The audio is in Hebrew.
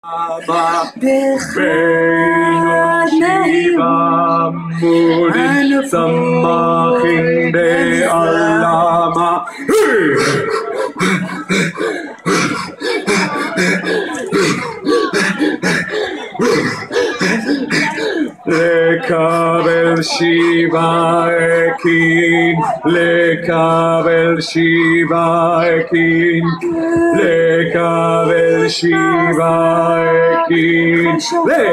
Mudin samakin de alama לקבל שבעה הקים, לקבל שבעה הקים, לקבל שבעה הקים